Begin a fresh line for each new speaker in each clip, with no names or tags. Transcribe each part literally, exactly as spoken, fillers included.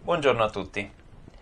Buongiorno a tutti.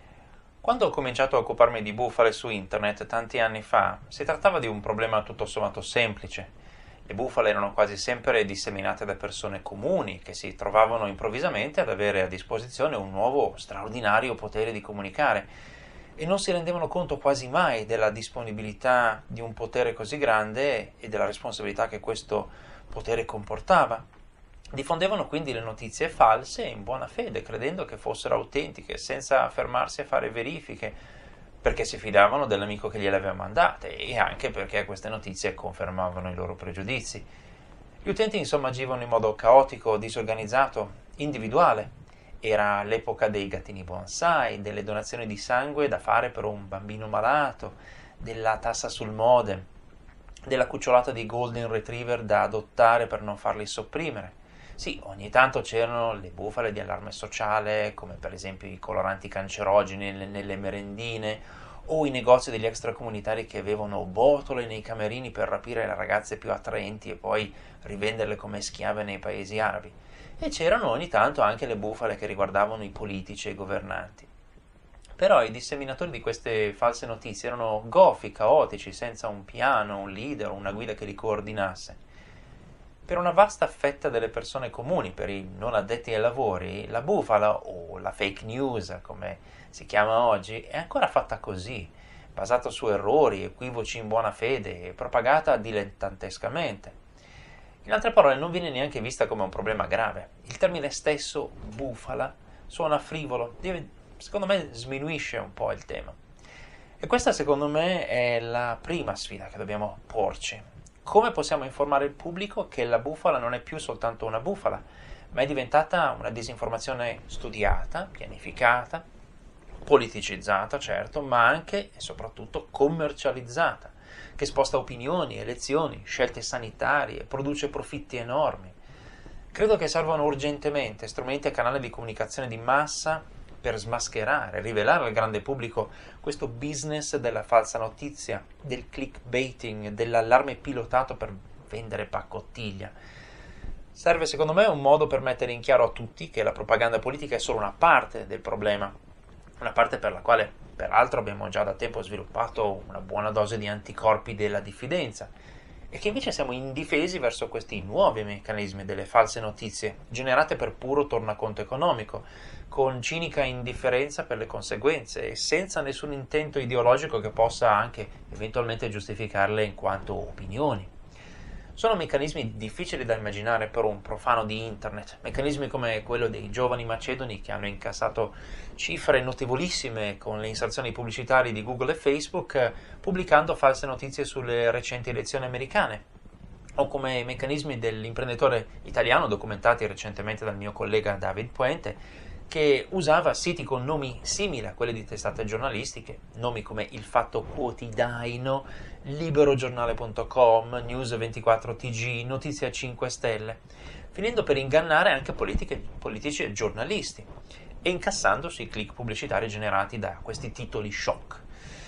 Quando ho cominciato a occuparmi di bufale su internet tanti anni fa, si trattava di un problema tutto sommato semplice. Le bufale erano quasi sempre disseminate da persone comuni che si trovavano improvvisamente ad avere a disposizione un nuovo straordinario potere di comunicare e non si rendevano conto quasi mai della disponibilità di un potere così grande e della responsabilità che questo potere comportava. Diffondevano quindi le notizie false in buona fede, credendo che fossero autentiche, senza fermarsi a fare verifiche, perché si fidavano dell'amico che gliele aveva mandate e anche perché queste notizie confermavano i loro pregiudizi. Gli utenti insomma agivano in modo caotico, disorganizzato, individuale. Era l'epoca dei gattini bonsai, delle donazioni di sangue da fare per un bambino malato, della tassa sul modem, della cucciolata di golden retriever da adottare per non farli sopprimere. Sì, ogni tanto c'erano le bufale di allarme sociale, come per esempio i coloranti cancerogeni nelle merendine o i negozi degli extracomunitari che avevano botole nei camerini per rapire le ragazze più attraenti e poi rivenderle come schiave nei paesi arabi. E c'erano ogni tanto anche le bufale che riguardavano i politici e i governanti. Però i disseminatori di queste false notizie erano gofi, caotici, senza un piano, un leader, una guida che li coordinasse. Per una vasta fetta delle persone comuni, per i non addetti ai lavori, la bufala, o la fake news come si chiama oggi, è ancora fatta così, basata su errori, equivoci in buona fede e propagata dilettantescamente. In altre parole, non viene neanche vista come un problema grave. Il termine stesso, bufala, suona frivolo, secondo me sminuisce un po' il tema. E questa, secondo me, è la prima sfida che dobbiamo porci. Come possiamo informare il pubblico che la bufala non è più soltanto una bufala, ma è diventata una disinformazione studiata, pianificata, politicizzata, certo, ma anche e soprattutto commercializzata, che sposta opinioni, elezioni, scelte sanitarie, produce profitti enormi. Credo che servano urgentemente strumenti e canali di comunicazione di massa per smascherare, rivelare al grande pubblico questo business della falsa notizia, del clickbaiting, dell'allarme pilotato per vendere pacottiglia. Serve secondo me un modo per mettere in chiaro a tutti che la propaganda politica è solo una parte del problema, una parte per la quale peraltro abbiamo già da tempo sviluppato una buona dose di anticorpi della diffidenza, e che invece siamo indifesi verso questi nuovi meccanismi delle false notizie, generate per puro tornaconto economico, con cinica indifferenza per le conseguenze e senza nessun intento ideologico che possa anche eventualmente giustificarle in quanto opinioni. Sono meccanismi difficili da immaginare per un profano di internet, meccanismi come quello dei giovani macedoni che hanno incassato cifre notevolissime con le inserzioni pubblicitarie di Google e Facebook pubblicando false notizie sulle recenti elezioni americane, o come i meccanismi dell'imprenditore italiano documentati recentemente dal mio collega David Puente, che usava siti con nomi simili a quelli di testate giornalistiche, nomi come Il Fatto Quotidiano, Liberogiornale punto com, News ventiquattro T G, Notizia cinque Stelle, finendo per ingannare anche politiche, politici e giornalisti, e incassandosi i click pubblicitari generati da questi titoli shock.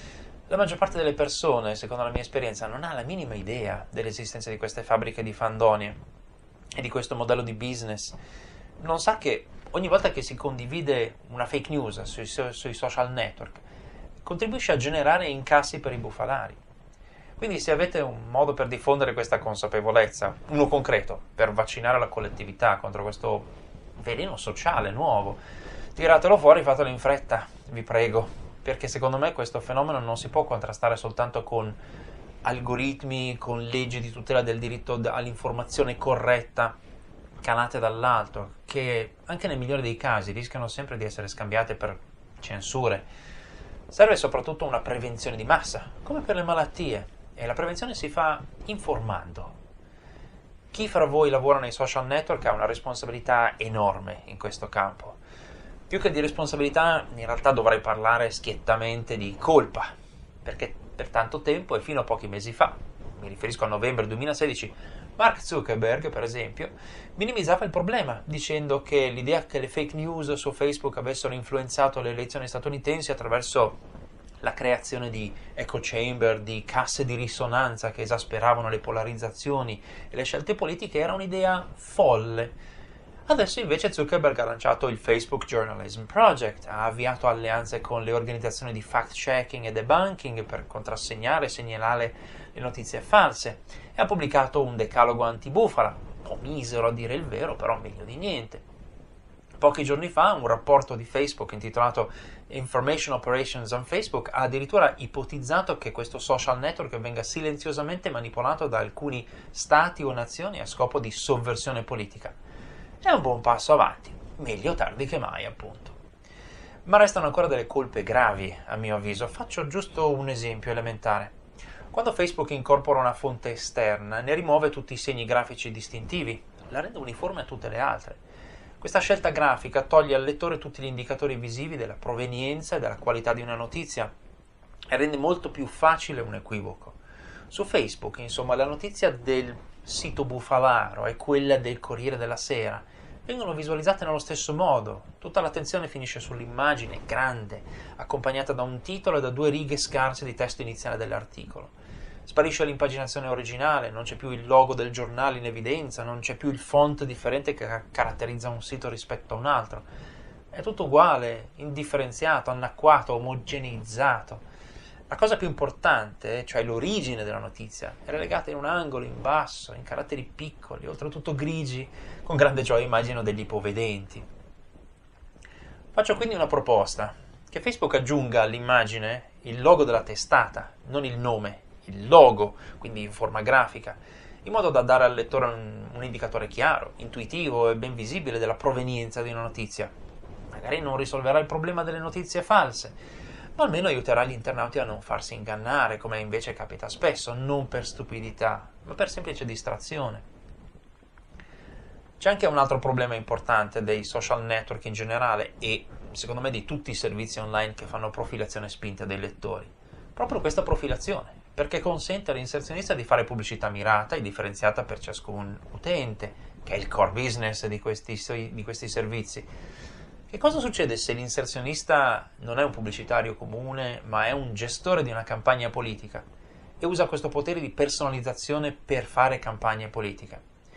La maggior parte delle persone, secondo la mia esperienza, non ha la minima idea dell'esistenza di queste fabbriche di fandonie e di questo modello di business. Non sa che ogni volta che si condivide una fake news sui, sui social network contribuisce a generare incassi per i bufalari. Quindi se avete un modo per diffondere questa consapevolezza, uno concreto, per vaccinare la collettività contro questo veleno sociale nuovo, tiratelo fuori, fatelo in fretta, vi prego, perché secondo me questo fenomeno non si può contrastare soltanto con algoritmi, con leggi di tutela del diritto all'informazione corretta, calate dall'alto, che anche nel migliore dei casi rischiano sempre di essere scambiate per censure. Serve soprattutto una prevenzione di massa, come per le malattie, e la prevenzione si fa informando. Chi fra voi lavora nei social network ha una responsabilità enorme in questo campo. Più che di responsabilità, in realtà dovrei parlare schiettamente di colpa, perché per tanto tempo e fino a pochi mesi fa, mi riferisco a novembre duemilasedici, Mark Zuckerberg, per esempio, minimizzava il problema, dicendo che l'idea che le fake news su Facebook avessero influenzato le elezioni statunitensi attraverso la creazione di echo chamber, di casse di risonanza che esasperavano le polarizzazioni e le scelte politiche era un'idea folle. Adesso invece Zuckerberg ha lanciato il Facebook Journalism Project, ha avviato alleanze con le organizzazioni di fact-checking e debunking per contrassegnare e segnalare le notizie false e ha pubblicato un decalogo anti-bufala, un po' misero a dire il vero, però meglio di niente. Pochi giorni fa un rapporto di Facebook intitolato Information Operations on Facebook ha addirittura ipotizzato che questo social network venga silenziosamente manipolato da alcuni stati o nazioni a scopo di sovversione politica. È un buon passo avanti, meglio tardi che mai, appunto. Ma restano ancora delle colpe gravi, a mio avviso. Faccio giusto un esempio elementare. Quando Facebook incorpora una fonte esterna, ne rimuove tutti i segni grafici distintivi, la rende uniforme a tutte le altre. Questa scelta grafica toglie al lettore tutti gli indicatori visivi della provenienza e della qualità di una notizia e rende molto più facile un equivoco. Su Facebook, insomma, la notizia del sito bufalaro e quella del Corriere della Sera vengono visualizzate nello stesso modo. Tutta l'attenzione finisce sull'immagine grande, accompagnata da un titolo e da due righe scarse di testo iniziale dell'articolo. Sparisce l'impaginazione originale, non c'è più il logo del giornale in evidenza, non c'è più il font differente che caratterizza un sito rispetto a un altro. È tutto uguale, indifferenziato, anacquato, omogeneizzato. La cosa più importante, cioè l'origine della notizia, è relegata in un angolo, in basso, in caratteri piccoli, oltretutto grigi, con grande gioia immagino degli ipovedenti. Faccio quindi una proposta, che Facebook aggiunga all'immagine il logo della testata, non il nome, il logo, quindi in forma grafica, in modo da dare al lettore un, un indicatore chiaro, intuitivo e ben visibile della provenienza di una notizia. Magari non risolverà il problema delle notizie false, ma almeno aiuterà gli internauti a non farsi ingannare, come invece capita spesso, non per stupidità, ma per semplice distrazione. C'è anche un altro problema importante dei social network in generale e, secondo me, di tutti i servizi online che fanno profilazione spinta dei lettori. Proprio questa profilazione, perché consente all'inserzionista di fare pubblicità mirata e differenziata per ciascun utente, che è il core business di questi, di questi servizi. Che cosa succede se l'inserzionista non è un pubblicitario comune, ma è un gestore di una campagna politica e usa questo potere di personalizzazione per fare campagna politica?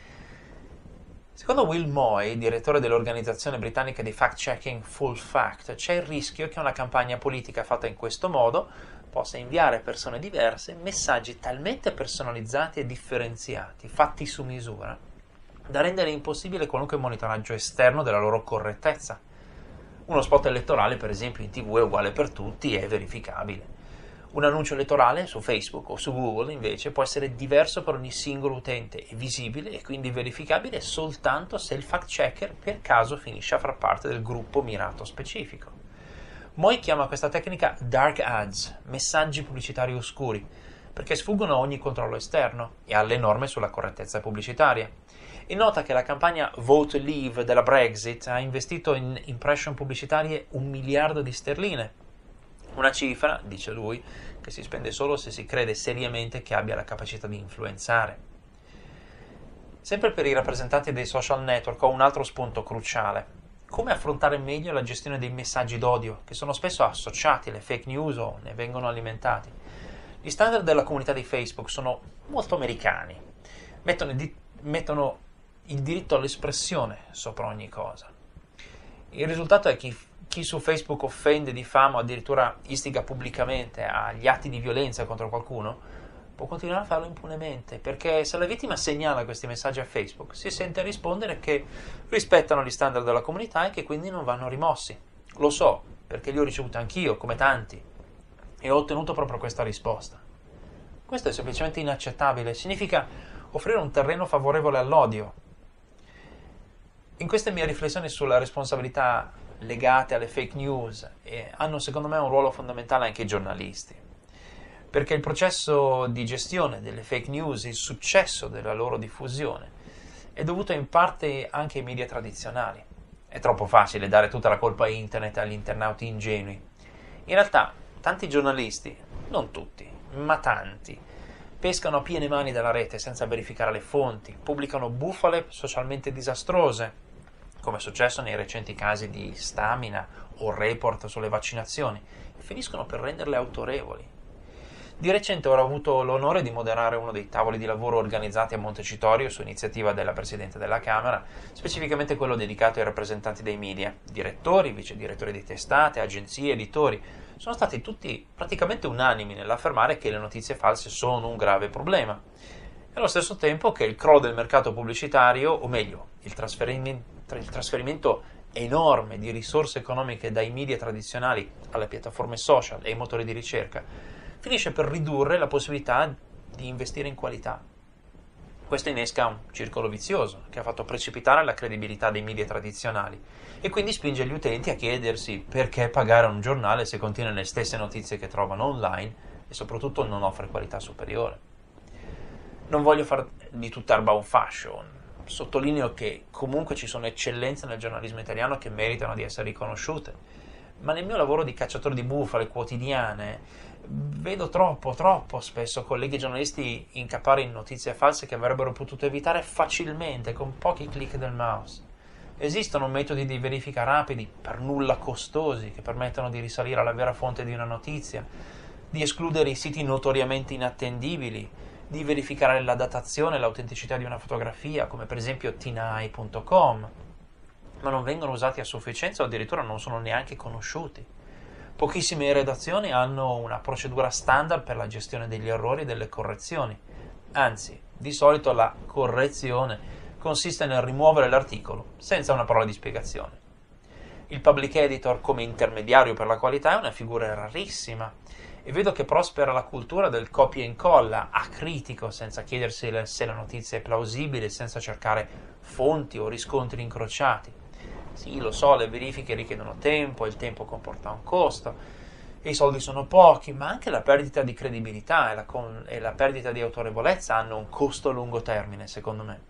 Secondo Will Moy, direttore dell'organizzazione britannica di fact-checking Full Fact, c'è il rischio che una campagna politica fatta in questo modo possa inviare a persone diverse messaggi talmente personalizzati e differenziati, fatti su misura, da rendere impossibile qualunque monitoraggio esterno della loro correttezza. Uno spot elettorale, per esempio, in tivù è uguale per tutti e è verificabile. Un annuncio elettorale su Facebook o su Google, invece, può essere diverso per ogni singolo utente, è visibile e quindi verificabile soltanto se il fact-checker per caso finisce a far parte del gruppo mirato specifico. Moy chiama questa tecnica dark ads, messaggi pubblicitari oscuri, perché sfuggono a ogni controllo esterno e alle norme sulla correttezza pubblicitaria. E nota che la campagna Vote Leave della Brexit ha investito in impression pubblicitarie un miliardo di sterline. Una cifra, dice lui, che si spende solo se si crede seriamente che abbia la capacità di influenzare. Sempre per i rappresentanti dei social network ho un altro spunto cruciale. Come affrontare meglio la gestione dei messaggi d'odio, che sono spesso associati alle fake news o ne vengono alimentati. Gli standard della comunità di Facebook sono molto americani, mettono, di, mettono il diritto all'espressione sopra ogni cosa. Il risultato è che chi, chi su Facebook offende, diffama o addirittura istiga pubblicamente agli atti di violenza contro qualcuno può continuare a farlo impunemente, perché se la vittima segnala questi messaggi a Facebook si sente rispondere che rispettano gli standard della comunità e che quindi non vanno rimossi. Lo so, perché li ho ricevuti anch'io, come tanti, e ho ottenuto proprio questa risposta. Questo è semplicemente inaccettabile, significa offrire un terreno favorevole all'odio. In queste mie riflessioni sulla responsabilità legate alle fake news eh, hanno secondo me un ruolo fondamentale anche i giornalisti, perché il processo di gestione delle fake news, il successo della loro diffusione, è dovuto in parte anche ai media tradizionali. È troppo facile dare tutta la colpa a internet agli internauti ingenui. In realtà, tanti giornalisti, non tutti, ma tanti, pescano a piene mani dalla rete senza verificare le fonti, pubblicano bufale socialmente disastrose, come è successo nei recenti casi di Stamina o Report sulle vaccinazioni, e finiscono per renderle autorevoli. Di recente ho avuto l'onore di moderare uno dei tavoli di lavoro organizzati a Montecitorio su iniziativa della Presidente della Camera, specificamente quello dedicato ai rappresentanti dei media, direttori, vice direttori di testate, agenzie, editori. Sono stati tutti praticamente unanimi nell'affermare che le notizie false sono un grave problema e allo stesso tempo che il crollo del mercato pubblicitario, o meglio, il trasferimento, il trasferimento enorme di risorse economiche dai media tradizionali alle piattaforme social e ai motori di ricerca, finisce per ridurre la possibilità di investire in qualità. Questo innesca un circolo vizioso che ha fatto precipitare la credibilità dei media tradizionali e quindi spinge gli utenti a chiedersi perché pagare un giornale se contiene le stesse notizie che trovano online e soprattutto non offre qualità superiore. Non voglio far di tutta erba un fascio, sottolineo che comunque ci sono eccellenze nel giornalismo italiano che meritano di essere riconosciute, ma nel mio lavoro di cacciatore di bufale quotidiane vedo troppo, troppo spesso colleghi giornalisti incappare in notizie false che avrebbero potuto evitare facilmente con pochi clic del mouse. Esistono metodi di verifica rapidi, per nulla costosi, che permettono di risalire alla vera fonte di una notizia, di escludere i siti notoriamente inattendibili, di verificare la datazione e l'autenticità di una fotografia, come per esempio tinai punto com, ma non vengono usati a sufficienza o addirittura non sono neanche conosciuti. Pochissime redazioni hanno una procedura standard per la gestione degli errori e delle correzioni. Anzi, di solito la correzione consiste nel rimuovere l'articolo senza una parola di spiegazione. Il public editor come intermediario per la qualità è una figura rarissima e vedo che prospera la cultura del copia e incolla, acritico, senza chiedersi se la notizia è plausibile, senza cercare fonti o riscontri incrociati. Sì, lo so, le verifiche richiedono tempo, il tempo comporta un costo, e i soldi sono pochi, ma anche la perdita di credibilità e la, con- e la perdita di autorevolezza hanno un costo a lungo termine, secondo me.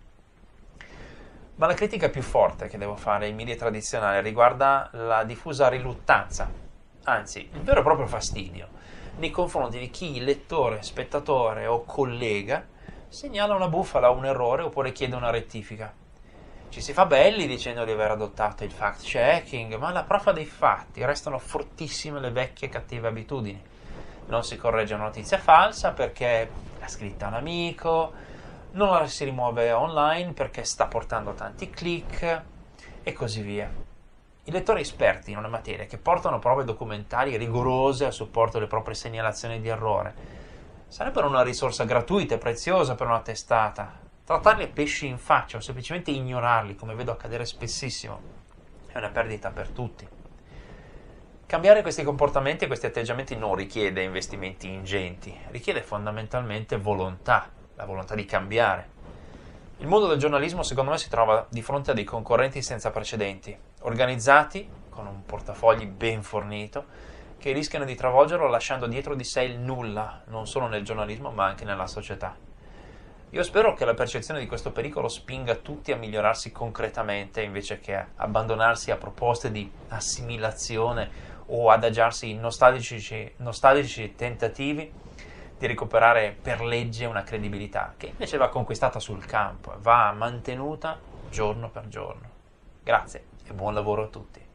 Ma la critica più forte che devo fare ai media tradizionali riguarda la diffusa riluttanza, anzi, il vero e proprio fastidio, nei confronti di chi, lettore, spettatore o collega, segnala una bufala o un errore oppure chiede una rettifica. Ci si fa belli dicendo di aver adottato il fact-checking, ma alla prova dei fatti restano fortissime le vecchie cattive abitudini. Non si corregge una notizia falsa perché l'ha scritta un amico, non la si rimuove online perché sta portando tanti click e così via. I lettori esperti in una materia che portano prove documentali rigorose a supporto delle proprie segnalazioni di errore sarebbero una risorsa gratuita e preziosa per una testata. Trattarli a pesci in faccia o semplicemente ignorarli, come vedo accadere spessissimo, è una perdita per tutti. Cambiare questi comportamenti e questi atteggiamenti non richiede investimenti ingenti, richiede fondamentalmente volontà, la volontà di cambiare. Il mondo del giornalismo secondo me si trova di fronte a dei concorrenti senza precedenti, organizzati, con un portafogli ben fornito, che rischiano di travolgerlo lasciando dietro di sé il nulla, non solo nel giornalismo ma anche nella società. Io spero che la percezione di questo pericolo spinga tutti a migliorarsi concretamente invece che a abbandonarsi a proposte di assimilazione o adagiarsi in nostalgici, nostalgici tentativi di recuperare per legge una credibilità che invece va conquistata sul campo, va mantenuta giorno per giorno. Grazie e buon lavoro a tutti.